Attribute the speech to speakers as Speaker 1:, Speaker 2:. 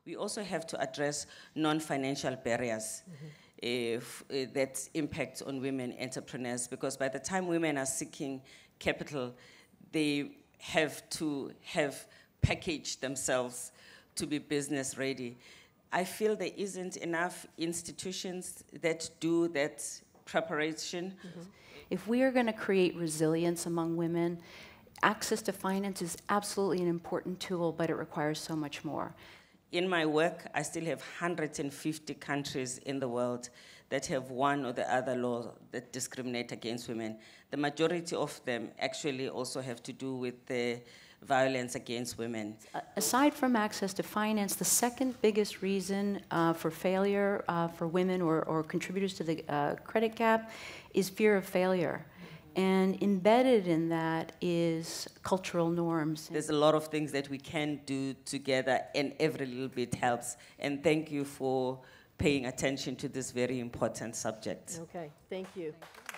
Speaker 1: We also have to address non-financial barriers that impact on women entrepreneurs, because by the time women are seeking capital, they have to have packaged themselves to be business ready. I feel there isn't enough institutions that do that preparation.
Speaker 2: If we are going to create resilience among women, access to finance is absolutely an important tool, but it requires so much more.
Speaker 1: In my work, I still have 150 countries in the world that have one or the other law that discriminate against women. The majority of them actually also have to do with the violence against women.
Speaker 2: Aside from access to finance, the second biggest reason for failure for women or contributors to the credit gap is fear of failure. And embedded in that is cultural norms.
Speaker 1: There's a lot of things that we can do together, and every little bit helps. And thank you for paying attention to this very important subject.
Speaker 3: Okay, thank you.